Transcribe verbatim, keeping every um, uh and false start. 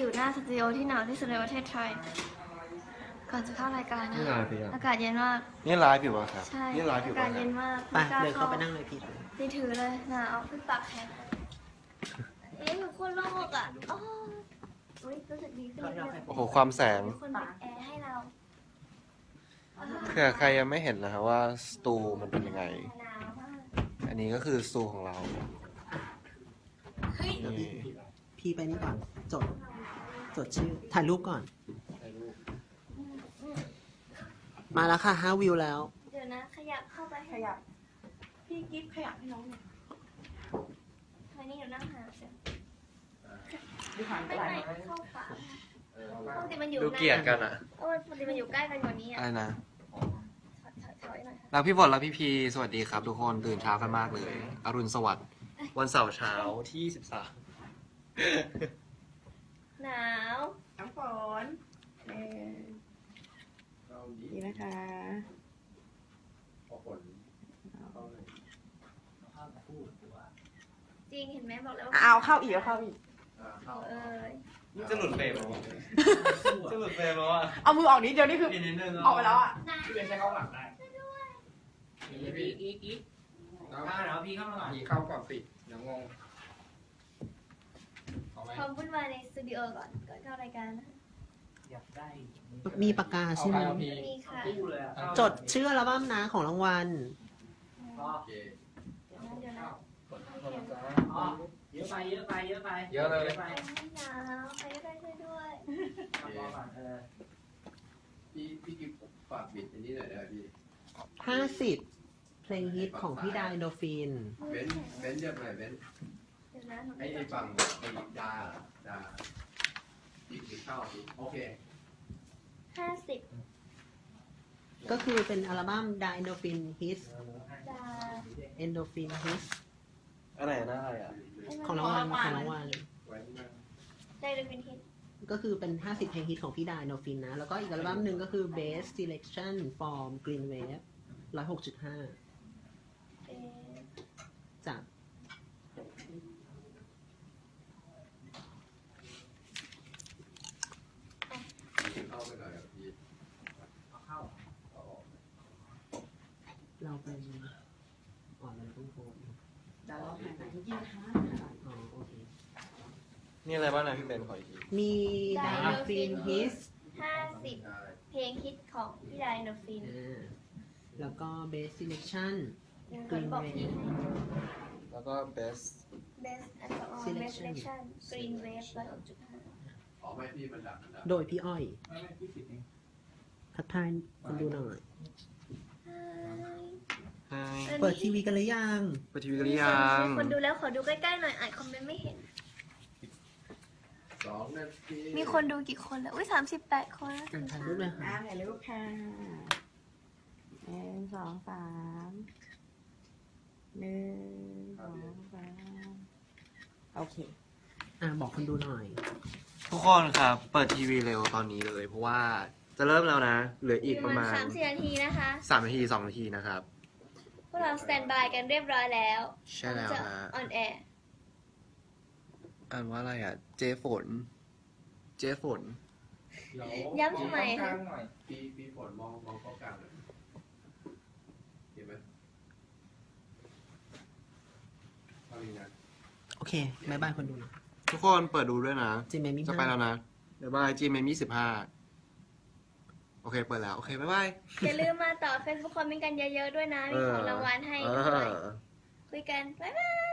อยู่หน้าสตูดิโอที่หนาวที่สุดในประเทศไทยก่อนจะเข้ารายการนะนี่ไลฟ์พี่อะอากาศเย็นมากนี่ไลฟ์อยู่ป่ะครับใช่นี่ไลฟ์อยู่อาป่ะกาศครัเย็บนมากไปเดินเข้าไปนั่งเลยพี่นี่ถือเลยหนาวขึ้นปากแข็งเอ๊ะเหมือนคนโลกอ่ะอ๋ออุ๊ยรู้สึกดีขึ้นเลยโอ้โหความแสงมีคนปิดแอร์ให้เราเผื่อใครยังไม่เห็นนะครับว่าสตูมันเป็นยังไงหนาวมากอันนี้ก็คือสตูของเราเฮ้ยนี่พี่ไปนี่ก่อน จด จดชื่อ ถ่ายรูปก่อน มาแล้วค่ะห้าวิวแล้วเดี๋ยวนะขยับเข้าไปขยับ พี่กิฟต์ขยับให้น้องหน่อยทางนี้เดี๋ยวนั่งหาเสียงดูผ่านไปไม่หลายไม่น้อยเข้าฝาปกติมันอยู่ดูเกลียดกันอะโอ้ยปกติมันอยู่ใกล้กันกว่านี้อะอ่ะไรนะถอยถอยถอยหน่อยค่ะรักพี่ฝนรักพี่พีสวัสดีครับทุกคนตื่นเช้ากันมากเลย อรุณสวัสดิ์วันเสาร์เช้าที่สิบสามหนาวน้ำฝนเออดีนะคะจริงเห็นไหมบอกแล้วเอาเข้าอีกแล้วเข้าอีกเอ้ยจะหลุดเฟรมแล้วจะหลุดเฟรมแล้วอ่ะเอามือออกนิดเดียวนี่คืออีกนิดนึงออกไปแล้วอ่ะพี่เป็นใช้กล้องหลังได้พี่อีกอีกได้แล้วพี่เข้ามาหน่อยพี่เข้าก่อนสิเดี๋ยวงงเอาไหมความวุ่นวายในสตูดิโอก่อนก่อนเข้ารายการนะอยากได้มีปากกาใช่ไหมมีค่ะคู่เลยอ่ะจดชื่ออัลบั้มนะของรางวัลโอเคเดี๋ยวนะเดี๋ยวนะอ๋อเยอะไปเยอะไปเยอะไปเยอะเลยไปหนาวใครก็ได้ช่วยด้วยเออพี่พี่กิฟฝากบิดอันนี้หน่อยได้ไหมพี่ห้าสิบเพลงฮิตของพี่ไดโนฟินเบนซ์เบนซ์เรียกอะไรเบนซ์เดี๋ยวนะหนูไอ้ไอ้ฝั่งไอ้ดาดาอีกอีกเข้าอีกโอเคห้าสิบก็คือเป็นอัลบั้ม Dino-Fin Hits ดา Endorphin Hits อะไรนะอะไรอ่ะของรางวัลของรางวัลไว้ข้างหน้าได้เลยเป็นฮิตก็คือเป็น ห้าสิบ เพลงฮิตของพี่ Dino-Fin นะ แล้วก็อีกอัลบั้มหนึ่งก็คือ Best Selection from Green Wave หนึ่งร้อยหกจุดห้าเอ๊ะจากเข้าไปหน่อยครับพี่เอาเข้าเอาออกเราเป็นอ่อนเราต้องโพสต์เดี๋ยวเราถ่ายจริงๆค่ะอ๋อโอเคนี่อะไรบ้างนะพี่เบนขออีกทีมี Dino-Fin Hits ห้าสิบได้เพลงฮิตของพี่ไดโนฟินอ่าแล้วก็ Best Selection ยังคนบอกพี่ให้แล้วก็ best best อันต่อมา best selection green wave ร้อยหกจุดห้าออกไม่พี่มันดับมันดับโดยพี่อ้อยไม่ไม่พี่ปิดเองทักทายคนดูหน่อยใช่เปิดทีวีกันหรือยังเปิดทีวีกันหรือยังมีคนดูแล้วขอดูใกล้ๆหน่อยอ่านคอมเมนต์ไม่เห็นสองนาทีมีคนดูกี่คนแล้วอุ้ยสามสิบแปดคนแล้วอ่านถ่ายรูปเลยค่ะอ่าถ่ายรูปค่ะหนึ่งสองสามหนึ่งสองสามโอเคอ่าบอกคนดูหน่อยทุกคนครับ เปิดทีวีเร็วตอนนี้เลย เพราะว่าจะเริ่มแล้วนะ เหลืออีกประมาณสามสี่นาทีนะคะสามนาทีสองนาทีนะครับพวกเราสแตนบายกันเรียบร้อยแล้วใช่แล้วจะฮะออนแอร์อ่านว่าอะไรอ่ะ เจฝน เจฝนเดี๋ยวย้ำทำไมกคะลางหน่อยพี่พี่ฝนมองมองเข้ากลางเลยเห็นไหมเอาอีกนะโอเคบายบายคนดูหน่อยทุกคนเปิดดูด้วยนะจิมเมมี่จะไปแล้วนะบ๊ายบายจีเมมี่สิบห้าโอเค เปิดแล้ว โอเค บ๊ายบายอย่าลืมมาต่อ Facebook คอมเมนต์กันเยอะๆด้วยนะ มีของรางวัลให้เอด้วยอคุยกัน บ๊ายบาย